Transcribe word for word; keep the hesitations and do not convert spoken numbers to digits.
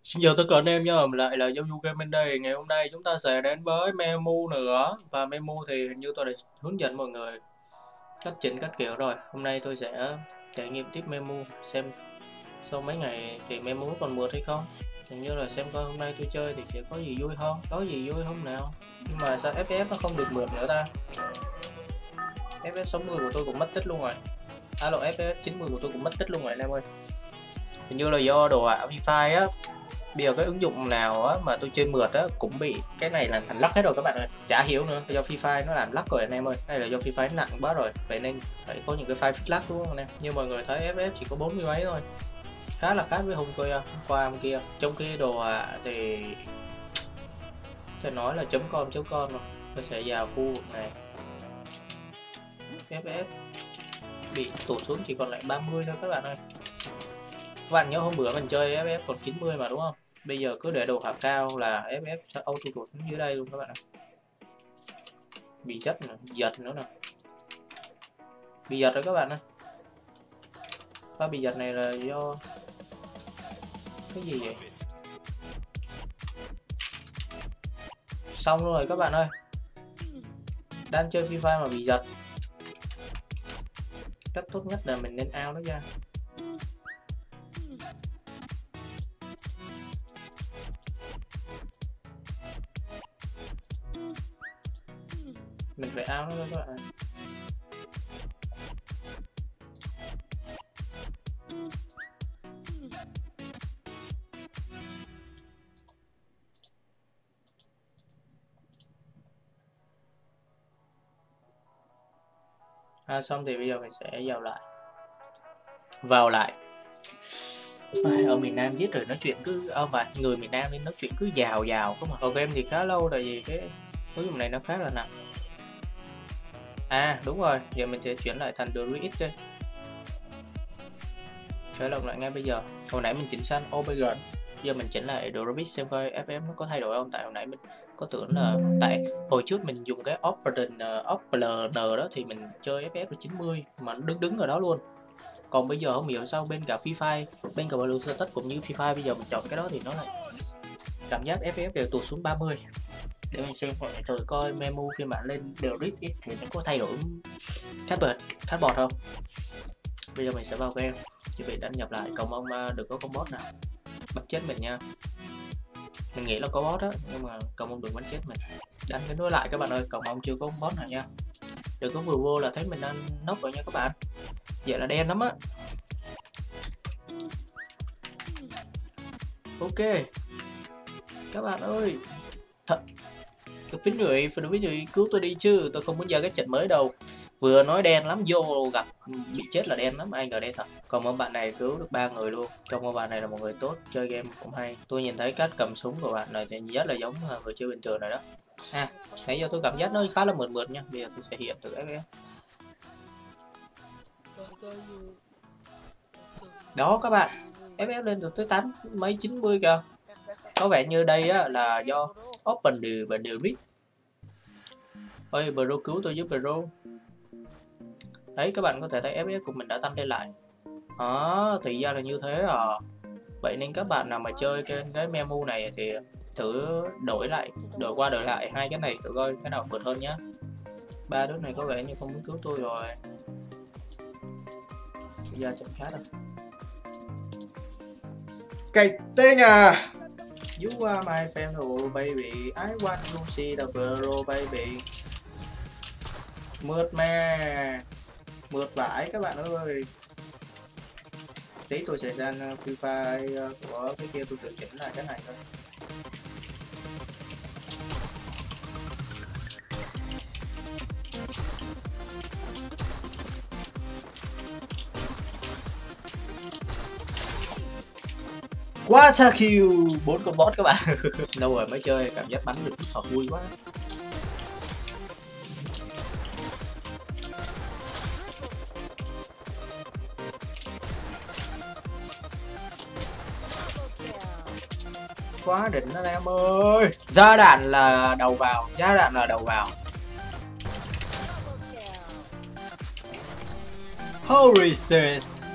Xin chào tất cả anh em nha, lại là Giao Du Gaming đây. Ngày hôm nay chúng ta sẽ đến với memu nữa. Và memu thì hình như tôi đã hướng dẫn mọi người cách chỉnh các kiểu rồi. Hôm nay tôi sẽ trải nghiệm tiếp memu, xem sau mấy ngày thì memu còn mượt hay không. Hình như là xem coi hôm nay tôi chơi thì sẽ có gì vui không, có gì vui không nào. Nhưng mà sao ép pê ét nó không được mượt nữa ta? ép pê ét sáu mươi của tôi cũng mất tích luôn rồi. Alo, ép pê ét chín mươi của tôi cũng mất tích luôn rồi anh em ơi. Hình như là do đồ họa Wi-Fi á. Bây giờ cái ứng dụng nào á mà tôi chơi mượt á cũng bị cái này làm thành lắc hết rồi các bạn ơi, chả hiểu nữa, do Free Fire nó làm lắc rồi anh em ơi, hay là do Free Fire nặng quá rồi, vậy nên phải có những cái file fix lắc đúng không anh em. Như mọi người thấy ép pê ét chỉ có bốn mươi mấy thôi, khá là khác với hôm kia hôm qua hôm kia. Trong khi đồ họa thì tôi nói là chấm com chấm com rồi. Tôi sẽ vào khu vực này, ép pê ét bị tụt xuống chỉ còn lại ba mươi thôi các bạn ơi. Các bạn nhớ hôm bữa mình chơi ép pê ét còn chín mươi mà đúng không? Bây giờ cứ để đồ họa cao là ép pê ét sẽ auto tụt xuống dưới đây luôn các bạn ạ. Bị giật nè, giật nữa nè. Bị giật rồi các bạn ơi. Và bị giật này là do cái gì vậy? Xong rồi các bạn ơi. Đang chơi Free Fire mà bị giật. Cách tốt nhất là mình nên out nó ra. Mình phải out nó ra các bạn ơi. À, xong thì bây giờ mình sẽ vào lại vào lại ở miền Nam viết rồi nói chuyện cứ à, và người miền Nam nên nói chuyện cứ giàu giàu không mà. Ở game thì khá lâu tại vì cái ứng dụng này nó khá là nặng. À đúng rồi, giờ mình sẽ chuyển lại thành Druid đây. Khởi động lại ngay bây giờ. Hồi nãy mình chỉnh sang Overground, giờ mình chỉnh lại Druid xem coi ép pê ét nó có thay đổi không. Tại hồi nãy mình có tưởng là tại hồi trước mình dùng cái Operator Operator đó thì mình chơi ép pê ét chín mươi mà nó đứng đứng ở đó luôn. Còn bây giờ không hiểu sao bên cả Free Fire, bên cả Blue Status cũng như Free Fire bây giờ mình chọn cái đó thì nó lại cảm giác ép pê ét đều tụt xuống ba mươi. Để mình xem thử coi memu phiên bản lên Druid thì nó có thay đổi chatbot chatbot không. Bây giờ mình sẽ vào game, chuẩn bị đăng nhập lại. Cầu mong đừng có con bot nào bắt chết mình nha. Mình nghĩ là có bot đó nhưng mà cầu mong đừng bắn chết mình. Đánh cái nối lại các bạn ơi, cầu mong chưa có bot nào nha. Đừng có vừa vô là thấy mình đang nốc rồi nha các bạn. Vậy là đen lắm á. Ok các bạn ơi, thật cái phím người phím người cứu tôi đi chứ, tôi không muốn ra cái trận mới đâu. Vừa nói đen lắm, vô gặp bị chết là đen lắm, ai ngờ đen thật. Còn một bạn này cứu được ba người luôn. Trong một bạn này là một người tốt, chơi game cũng hay. Tôi nhìn thấy cách cầm súng của bạn này thì rất là giống người chơi bình thường rồi đó. À, nãy giờ tôi cảm giác nó khá là mượt mượt nha. Bây giờ tôi sẽ hiện từ ép pê ét. Đó các bạn, ép pê ét lên được tới tám mấy chín mươi kìa. Có vẻ như đây á là do Open điều và điều biết. Ôi bro cứu tôi giúp bro. Đấy các bạn có thể thấy ép pê ét của mình đã tăng lên lại. Đó, thì ra là như thế à. Vậy nên các bạn nào mà chơi cái, cái memu này thì thử đổi lại, đổi qua đổi lại hai cái này thử coi cái nào vượt hơn nhá. Ba đứa này có vẻ như không muốn cứu tôi rồi. Bây giờ chẳng khác đâu. Cái tên à. You are my friend, oh baby, I want to see the world, baby. Mượt mà, mượt vãi các bạn ơi. Tí tôi sẽ ra Free Fire của cái kia tôi tự chỉnh lại cái này thôi. Quadra kill, bốn con boss các bạn. Lâu rồi mới chơi, cảm giác bắn được cái sọt vui quá. Quá đỉnh anh em ơi. Ra đạn là đầu vào, ra đạn là đầu vào. Holy shit.